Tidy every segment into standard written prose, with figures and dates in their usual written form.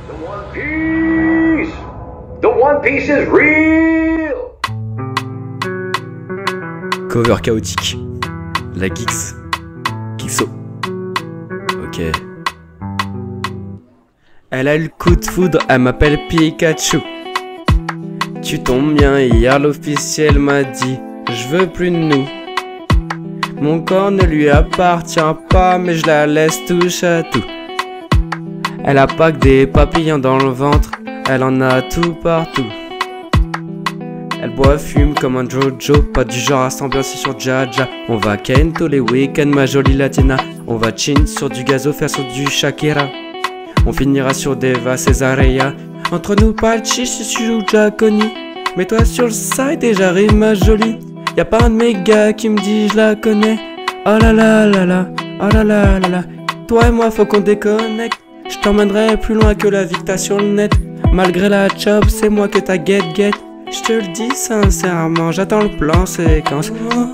The One Piece! The One Piece is real! Cover chaotique. La Geeks. Geekso. Ok. Elle a eu le coup de foudre, elle m'appelle Pikachu. Tu tombes bien, hier l'officiel m'a dit je veux plus de nous. Mon corps ne lui appartient pas, mais je la laisse touche à tout. Elle a pas que des papillons dans le ventre, elle en a tout partout. Elle boit, fume comme un Jojo, pas du genre à s'ambiancer sur Jaja. On va ken tous les week-ends, ma jolie latina. On va chin sur du gazo, faire sur du Shakira. On finira sur des Eva Cesarea. Entre nous pas le chiche si tu joues Jaconi. Mets-toi sur le side et j'arrive ma jolie. Y'a pas un de mes gars qui me dit je la connais. Oh là là là là, oh là là là là. Toi et moi faut qu'on déconnecte. Je t'emmènerai plus loin que la vie que t'as sur le net. Malgré la chop, c'est moi que t'as get. Je te le dis sincèrement, j'attends le plan séquence.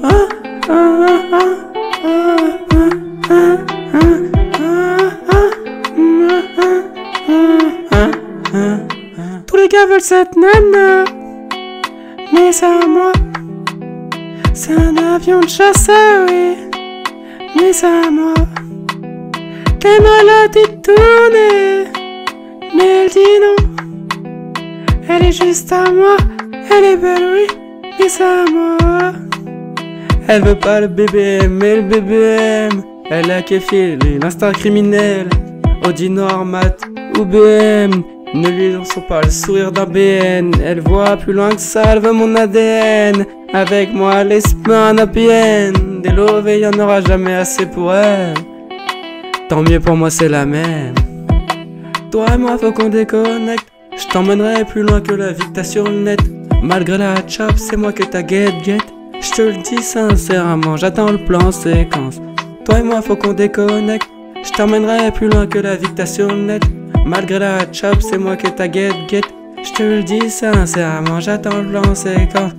Tous les gars veulent cette nana, mais c'est à moi. C'est un avion de chasseur, oui, mais c'est à moi. Qu'elle m'a dit de tourner, mais elle dit non. Elle est juste à moi, elle est belle, oui, mais c'est à moi. Elle veut pas le BBM, mais le BBM. Elle a Kéfir, l'instinct criminel. Audi noir, mat ou BM. Ne lui lançons pas le sourire d'un BN. Elle voit plus loin que ça, elle veut mon ADN. Avec moi, l'esprit un happy end. Des lovés, y'en aura jamais assez pour elle. Tant mieux pour moi, c'est la même. Toi et moi, faut qu'on déconnecte. Je t'emmènerai plus loin que la vie que t'as sur le net. Malgré la chop, c'est moi que t'as get. Je te le dis sincèrement, j'attends le plan séquence. Toi et moi, faut qu'on déconnecte. Je t'emmènerai plus loin que la vie que t'as sur le net. Malgré la chop, c'est moi que t'as get. Je te le dis sincèrement, j'attends le plan séquence.